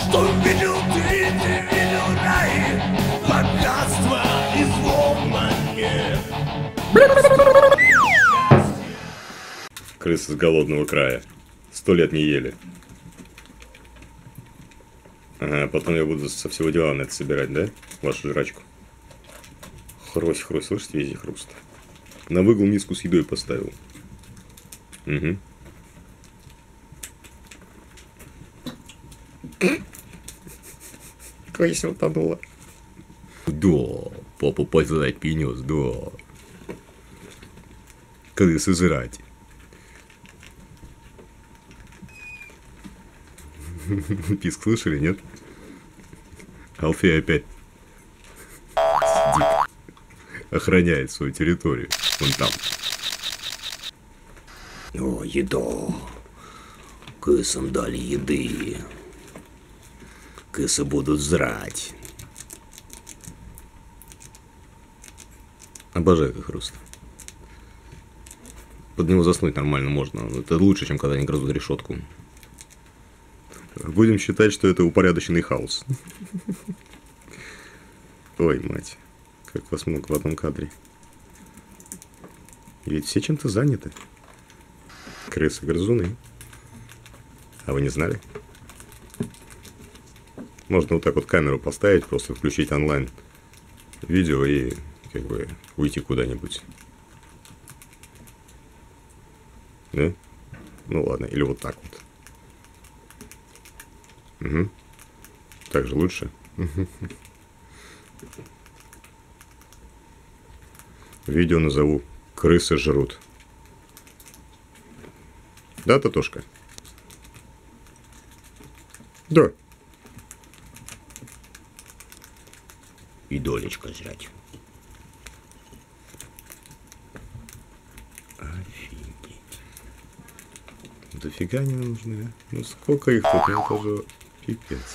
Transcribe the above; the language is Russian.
что видел ты видел рай, богатство изломанное. Крысы с голодного края. 100 лет не ели. Ага, потом я буду со всего дела на это собирать, да? Вашу жрачку. Хрось, хрось, слышите, везде хруст. На выгул миску с едой поставил. Угу. Крыса утонула. Да, папа позвать принес, да. Крысы жрать. Писк слышали, нет? Алфей опять сидит. Охраняет свою территорию. Вон там. О, еда. Крысам дали еды. Крысы будут жрать. Обожаю как хруст. Под него заснуть нормально можно. Это лучше, чем когда они грызут решетку. Будем считать, что это упорядоченный хаос. Ой, мать. Как вас много в одном кадре. Ведь все чем-то заняты. Крысы-грызуны. А вы не знали? Можно вот так вот камеру поставить, просто включить онлайн видео и как бы уйти куда-нибудь. Да? Ну ладно, или вот так вот. Угу. Так же лучше. Видео назову «Крысы жрут». Да, Татошка? Да. И долечко жрать. Офигеть. Дофига они нужны, а? Ну сколько их тут? Ну это же пипец.